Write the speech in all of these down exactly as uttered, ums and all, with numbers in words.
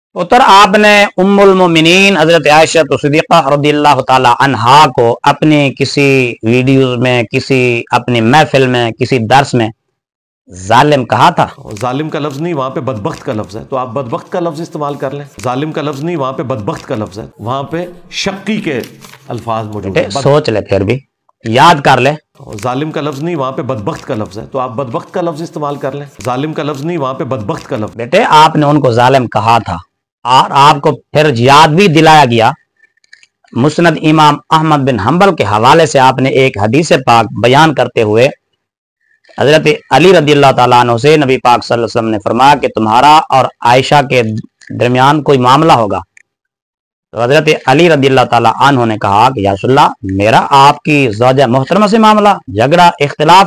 اتر آپ نے ام المومنین حضرت عائشہ صدیقہ رضی اللہ تعالی عنہا کو اپنی کسی ویڈیوز میں، کسی اپنی محفل میں، کسی درس میں ظالم کہا تھا؟ ظالم کا لفظ نہیں، وہاں پہ بدبخت کا لفظ ہے، تو آپ بدبخت کا لفظ استعمال کر لیں۔ ظالم کا لفظ نہیں، وہاں پہ بدبخت کا لفظ ہے، وہاں پہ شقی کے الفاظ موجود ہیں۔ سوچ لے، پھر بھی یاد کر لے۔ ظالم کا لفظ نہیں، وہاں پہ بدبخت کا لفظ ہے، تو آپ بدبخت کا لفظ استعمال کر لیں۔ ظالم کا لفظ نہیں، وہاں پہ بدبخت کا لفظ۔ بیٹے آپ نے ان کو ظالم کہا تھا، اور آپ کو پھر یاد بھی دلایا گیا۔ مسند امام احمد بن حنبل کے حوالے سے آپ نے ایک حدیث پاک بیان کرتے ہوئے حضرت علی رضی اللہ تعالیٰ عنہ سے نبی پاک صلی اللہ علیہ وسلم نے فرمایا کہ تمہارا اور عائشہ کے درمیان کوئی معاملہ ہوگا، تو حضرت علی رضی اللہ تعالیٰ عنہ نے کہا کہ یا رسول اللہ، میرا آپ کی زوجہ محترمہ سے معاملہ، جھگڑا، اختلاف،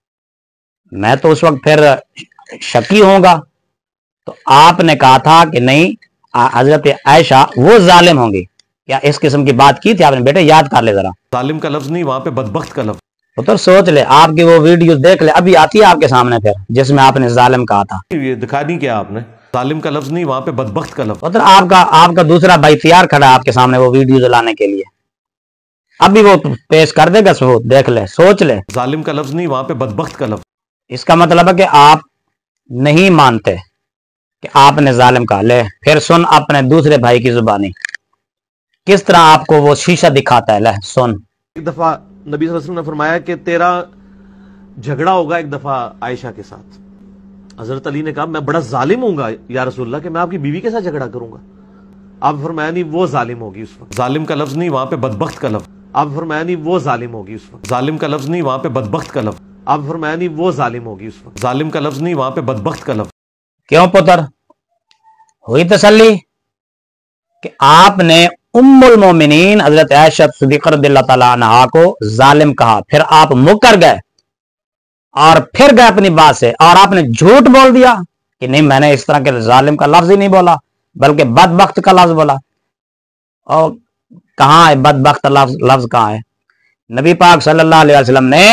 میں تو اس وقت پھر شکی ہوں گا۔ تو آپ نے کہا تھا کہ نہیں، حضرت عائشہ وہ ظالم ہوں گی۔ کیا اس قسم کی بات کی تھی آپ نے؟ بیٹے یاد کر لے ذرا۔ ظالم کا لفظ نہیں، وہاں پہ بدبخت کا لفظ۔ تو سوچ لے، آپ کی وہ ویڈیو دیکھ لے، ابھی آتی ہے آپ کے سامنے پھر، جس میں آپ نے ظالم کہا تھا۔ یہ دکھا نہیں کیا آپ نے؟ ظالم کا لفظ نہیں، وہاں پہ بدبخت کا لفظ۔ آپ کا آپ کا دوسرا بھائی تیار کھڑا ہے آپ کے سامنے وہ ویڈیو لانے کے لیے، ابھی وہ پیش کر دے گا، ثبوت دیکھ لے، سوچ لے۔ ظالم کا لفظ نہیں، وہاں پہ بدبخت کا لفظ۔ اس کا مطلب ہے کہ آپ نہیں مانتے کہ آپ نے ظالم کہا۔ لے پھر سن اپنے دوسرے بھائی کی زبانی، کس طرح آپ کو وہ شیشہ دکھاتا ہے۔ لے سن۔ ایک دفعہ نبی صلی اللہ علیہ وسلم نے فرمایا کہ تیرا جھگڑا ہوگا ایک دفعہ عائشہ کے ساتھ۔ حضرت علی نے کہا میں بڑا ظالم ہوں گا یا رسول اللہ کہ میں آپ کی بیوی کے ساتھ جھگڑا کروں گا؟ آپ فرمایا نہیں، وہ ظالم ہوگی اس وقت۔ ظالم کا لفظ نہیں، وہاں پہ بدبخت کا لفظ۔ آپ فرمایا نہیں، وہ ظالم ہوگی اس وقت۔ ظالم کا لفظ نہیں، وہاں پہ بدبخت کا لفظ۔ آپ فرمایا نہیں، وہ ظالم ہوگی اس وقت۔ ظالم کا لفظ نہیں، وہاں پہ بدبخت کا لفظ۔ کیوں پتر ہوئی تسلی کہ آپ نے ام المومنین حضرت عائشہ صدیقہ رضی اللہ تعالیٰ عنہا کو ظالم کہا، پھر آپ مکر گئے اور پھر گئے اپنی بات سے، اور آپ نے جھوٹ بول دیا کہ نہیں، میں نے اس طرح کے ظالم کا لفظ ہی نہیں بولا بلکہ بدبخت کا لفظ بولا۔ اور کہاں ہے بدبخت لفظ؟ لفظ کہاں ہے؟ نبی پاک صلی اللہ علیہ وسلم نے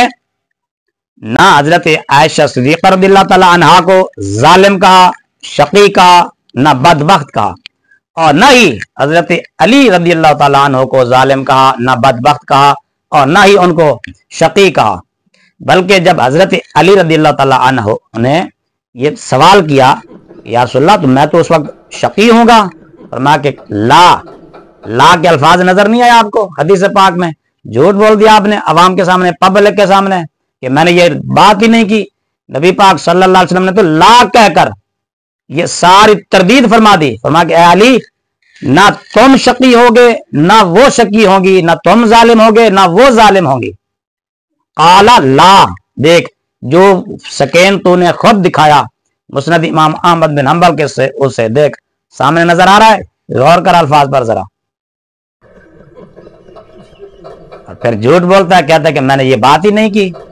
نہ حضرت عائشہ صدیقہ رضی اللہ تعالیٰ عنہا کو ظالم کہا، شقی کہا، نہ بدبخت کہا، اور نہ ہی حضرت علی رضی اللہ تعالیٰ عنہ کو ظالم کہا، نہ بدبخت کہا، اور نہ ہی ان کو شقی کہا۔ بلکہ جب حضرت علی رضی اللہ تعالیٰ عنہ نے یہ سوال کیا یا رسول اللہ تو میں تو اس وقت شقی ہوں گا، فرمایا کہ لا لا کے الفاظ نظر نہیں آیا آپ کو حدیث پاک میں؟ جھوٹ بول دیا آپ نے عوام کے سامنے، پبلک کے سامنے، کہ میں نے یہ بات ہی نہیں کی۔ نبی پاک صلی اللہ علیہ وسلم نے تو لا کہہ کر یہ ساری تردید فرما دی، فرما کہ اے علی، نہ تم شقی ہوگے نہ وہ شقی ہوں گی، نہ تم ظالم ہوگے نہ وہ ظالم ہوں گی۔ قالا لا، دیکھ جو سکین تو نے خود دکھایا مسند امام احمد بن حنبل کے سے اسے دیکھ سامنے نظر آ رہا ہے، غور کر الفاظ پر ذرا۔ اور پھر جھوٹ بولتا ہے، کہتا ہے کہ میں نے یہ بات ہی نہیں کی۔